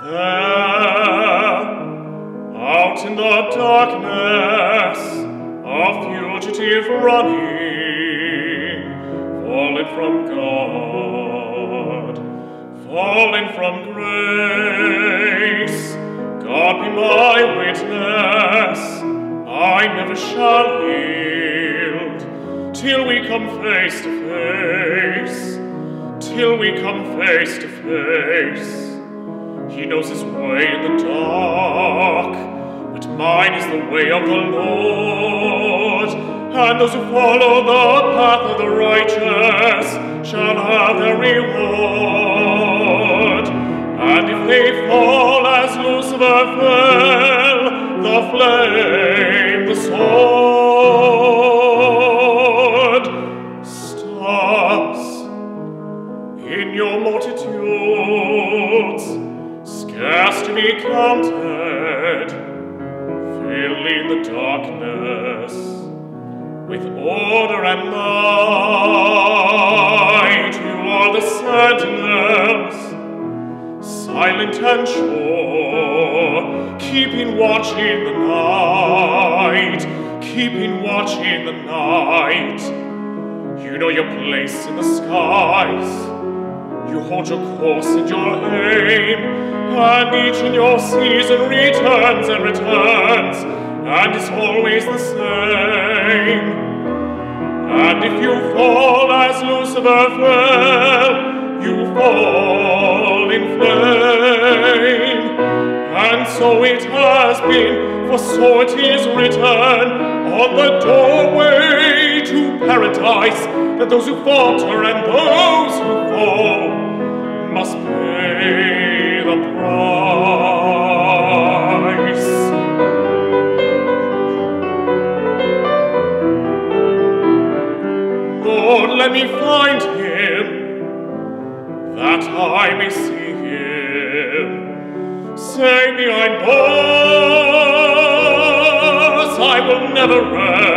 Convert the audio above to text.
There, out in the darkness, a fugitive running, fallen from God, fallen from grace. God be my witness, I never shall yield, till we come face to face, till we come face to face. He knows his way in the dark, but mine is the way of the Lord. And those who follow the path of the righteous shall have their reward. And if they fall as Lucifer fell, the flame, the sword, stops in your multitudes, scarce to be counted, filling the darkness with order and light. You are the sentinels, silent and sure, keeping watch in the night, keeping watch in the night. You know your place in the skies, you hold your course and your aim, and each in your season returns and returns, and is always the same. And if you fall as Lucifer fell, you fall in flame. And so it has been, for so it is written on the doorway to paradise, that those who falter and those who fall must pay the price. Lord, let me find him, that I may see him. Say behind bars, I will never rest.